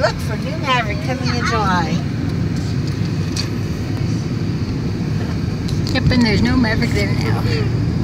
look for new Maverick coming in July. Yep, and there's no Maverick there now.